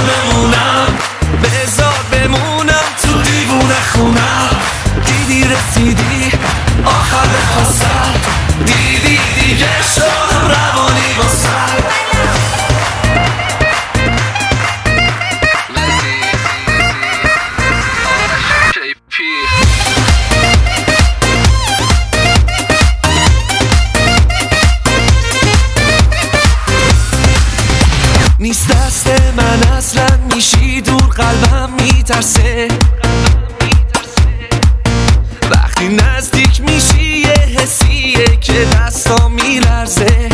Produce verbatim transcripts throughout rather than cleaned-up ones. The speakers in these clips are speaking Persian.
بمونم، بذار بمونم تو دیوونه خونم. دیدی رسیدی آخر خواستم، دیدی دیگه شدم روانی واسم. نیست دست من اصلا، میشی دور قلبم میترسه. وقتی نزدیک میشی یه حسیه که دستا میلرزه.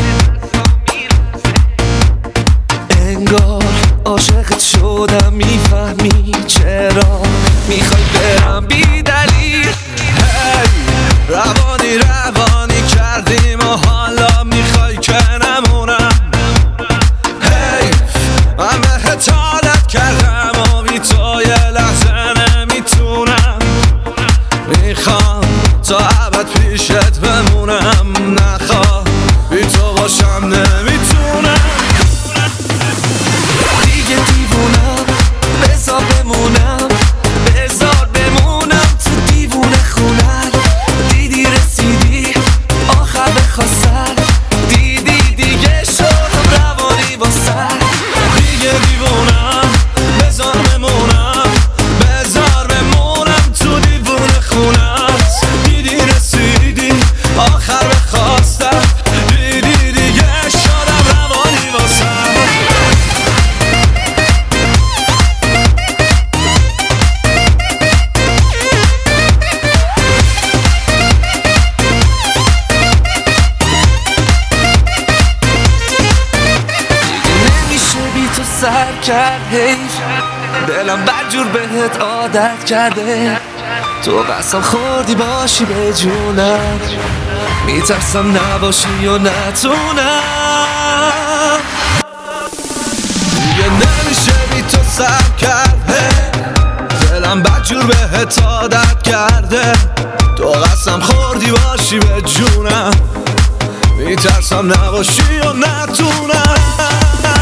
انگار عاشقت شدم، میفهمی چرا میخوای برم بی دلیل. هی روانی روانی کردیم و حالا میخوای که نمونم. من بهت عادت کردم و بی تو یه لحظه نمیتونم. میخوام تا ابد پیشت بمونم، نخواه بی تو باشم نمیتونم. دیگه دیوونم، بذار بمونم، بذار بمونم تو دیوونه خونم. دیدی رسیدی آخر بخواستم، دیدی دیگه شدم روانی واسم. دیگه دیوونم، بذار بمونم، بذار بمونم تو دیوونه خونت. دیدی رسیدی آخر بخواستم، دیدی دیگه شدم روانی واسم. دیگه نمیشه بی تو سر کرد، حیف دلم بدجور بهت عادت کرده. تو قسم خوردی باشی به جونم، میترسم نباشی و نتونم. دیگه نمیشه بی تو سر کرده، دلم بدجور بهت عادت کرده. تو قسم خوردی باشی به جونم، میترسم نباشی و نتونم.